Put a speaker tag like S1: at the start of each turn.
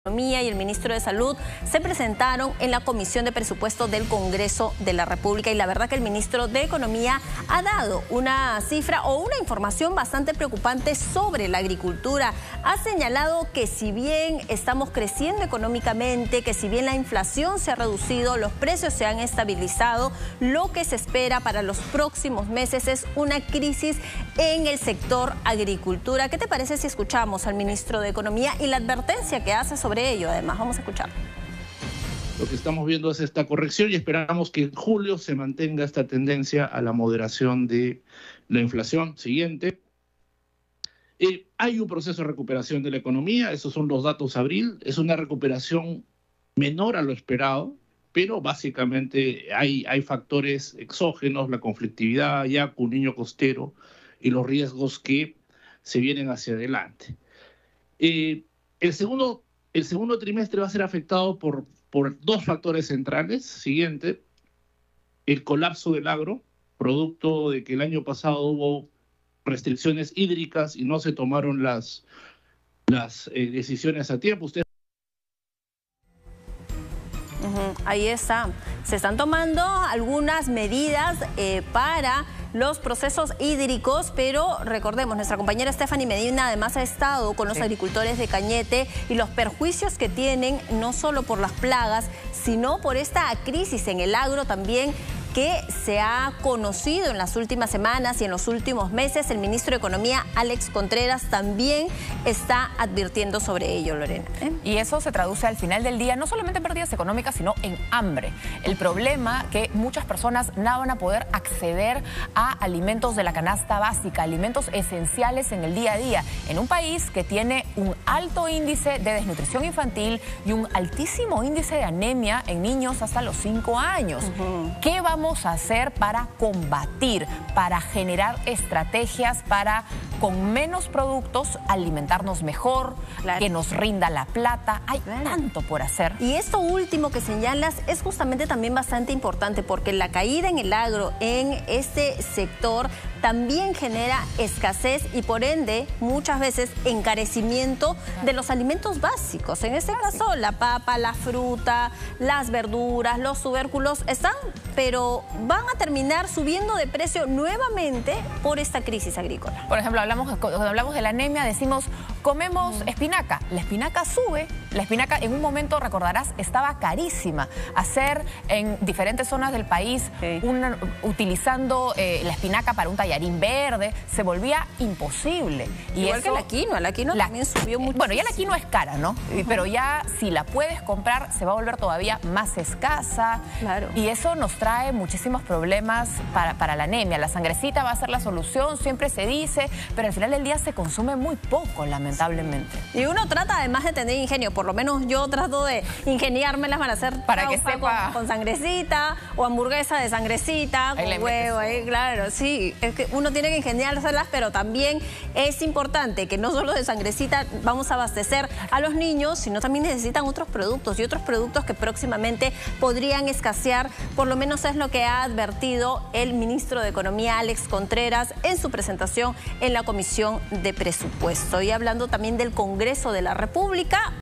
S1: Economía y el ministro de Salud se presentaron en la Comisión de Presupuesto del Congreso de la República y la verdad que el ministro de Economía ha dado una cifra o una información bastante preocupante sobre la agricultura. Ha señalado que si bien estamos creciendo económicamente, que si bien la inflación se ha reducido, los precios se han estabilizado, lo que se espera para los próximos meses es una crisis en el sector agricultura. ¿Qué te parece si escuchamos al ministro de Economía y la advertencia que hace sobre ello? Además, vamos a escucharlo.
S2: Lo que estamos viendo es esta corrección y esperamos que en julio se mantenga esta tendencia a la moderación de la inflación siguiente. Hay un proceso de recuperación de la economía, esos son los datos de abril, es una recuperación menor a lo esperado, pero básicamente hay factores exógenos, la conflictividad, Yaku, Niño Costero y los riesgos que se vienen hacia adelante. El segundo trimestre va a ser afectado por dos factores centrales. Siguiente, el colapso del agro, producto de que el año pasado hubo restricciones hídricas y no se tomaron las decisiones a tiempo.
S1: Ahí está. Se están tomando algunas medidas para los procesos hídricos, pero recordemos, nuestra compañera Stephanie Medina además ha estado con los agricultores de Cañete y los perjuicios que tienen no solo por las plagas, sino por esta crisis en el agro también que se ha conocido en las últimas semanas y en los últimos meses. El ministro de Economía, Alex Contreras, también está advirtiendo sobre ello, Lorena.
S3: Y eso se traduce al final del día, no solamente en pérdidas económicas, sino en hambre. El problema que muchas personas no van a poder acceder a alimentos de la canasta básica, alimentos esenciales en el día a día, en un país que tiene un alto índice de desnutrición infantil y un altísimo índice de anemia en niños hasta los 5 años. ¿Qué vamos a hacer para combatir, para generar estrategias para con menos productos alimentarnos mejor, que nos rinda la plata? Hay tanto por hacer.
S1: Y esto último que señalas es justamente también bastante importante porque la caída en el agro, en este sector, también genera escasez y por ende muchas veces encarecimiento de los alimentos básicos. En este caso la papa, la fruta, las verduras, los tubérculos están, pero van a terminar subiendo de precio nuevamente por esta crisis agrícola.
S3: Por ejemplo, cuando hablamos de la anemia decimos comemos espinaca. La espinaca sube, la espinaca en un momento, recordarás, estaba carísima. Hacer en diferentes zonas del país utilizando la espinaca para un tallarín verde se volvía imposible.
S1: Igual que la quinoa también subió mucho.
S3: Bueno, ya la quinoa es cara, ¿no? Pero ya si la puedes comprar se va a volver todavía más escasa.
S1: Claro.
S3: Y eso nos trae muchísimos problemas para la anemia. La sangrecita va a ser la solución, siempre se dice, pero al final del día se consume muy poco, lamentablemente.
S1: Y uno trata además de tener ingenio, por lo menos yo trato de ingeniármelas para hacer
S3: para que sepa
S1: con sangrecita o hamburguesa de sangrecita, con huevo, claro, sí, es que uno tiene que ingeniárselas, pero también es importante que no solo de sangrecita vamos a abastecer a los niños, sino también necesitan otros productos y otros productos que próximamente podrían escasear, por lo menos es lo que ha advertido el ministro de Economía, Alex Contreras, en su presentación en la Comisión de Presupuesto. Y hablando también del Congreso de la República.